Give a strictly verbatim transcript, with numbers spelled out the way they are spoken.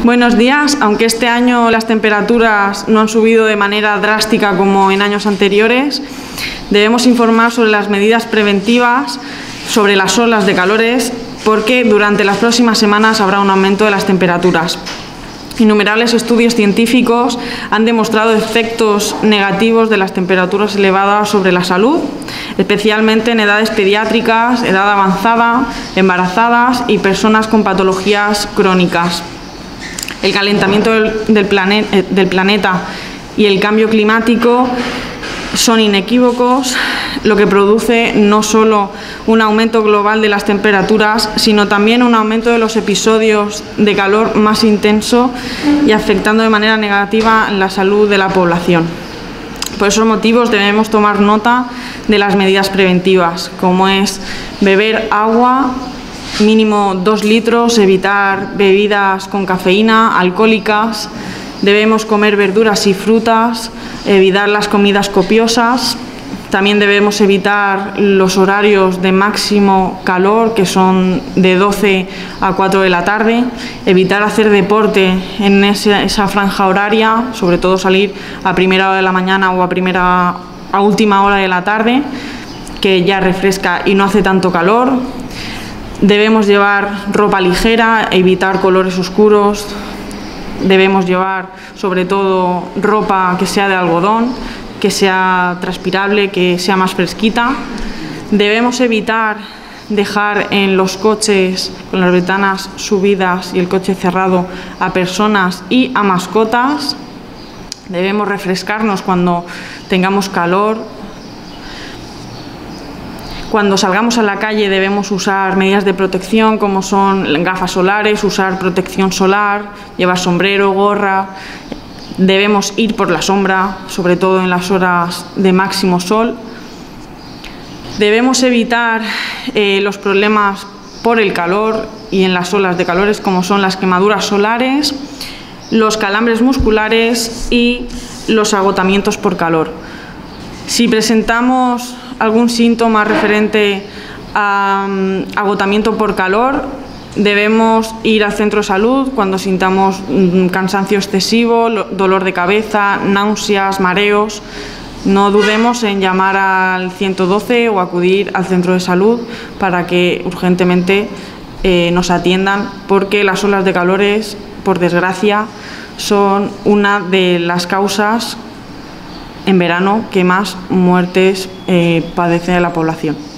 Buenos días. Aunque este año las temperaturas no han subido de manera drástica como en años anteriores, debemos informar sobre las medidas preventivas, sobre las olas de calores, porque durante las próximas semanas habrá un aumento de las temperaturas. Innumerables estudios científicos han demostrado efectos negativos de las temperaturas elevadas sobre la salud, especialmente en edades pediátricas, edad avanzada, embarazadas y personas con patologías crónicas. El calentamiento del, del, plane, del planeta y el cambio climático son inequívocos, lo que produce no solo un aumento global de las temperaturas, sino también un aumento de los episodios de calor más intenso y afectando de manera negativa la salud de la población. Por esos motivos debemos tomar nota de las medidas preventivas, como es beber agua, mínimo dos litros, evitar bebidas con cafeína, alcohólicas, debemos comer verduras y frutas, evitar las comidas copiosas. También debemos evitar los horarios de máximo calor, que son de doce a cuatro de la tarde, evitar hacer deporte en esa, esa franja horaria, sobre todo salir a primera hora de la mañana o a, primera, a última hora de la tarde, que ya refresca y no hace tanto calor. Debemos llevar ropa ligera, evitar colores oscuros, debemos llevar sobre todo ropa que sea de algodón, que sea transpirable, que sea más fresquita. Debemos evitar dejar en los coches con las ventanas subidas y el coche cerrado a personas y a mascotas. Debemos refrescarnos cuando tengamos calor. Cuando salgamos a la calle debemos usar medidas de protección como son gafas solares, usar protección solar, llevar sombrero, gorra. Debemos ir por la sombra, sobre todo en las horas de máximo sol. Debemos evitar eh, los problemas por el calor y en las olas de calores, como son las quemaduras solares, los calambres musculares y los agotamientos por calor. Si presentamos algún síntoma referente a um, agotamiento por calor, debemos ir al centro de salud cuando sintamos um, cansancio excesivo, dolor de cabeza, náuseas, mareos. No dudemos en llamar al ciento doce o acudir al centro de salud para que urgentemente eh, nos atiendan, porque las olas de calores, por desgracia, son una de las causas en verano que más muertes eh, padece la población.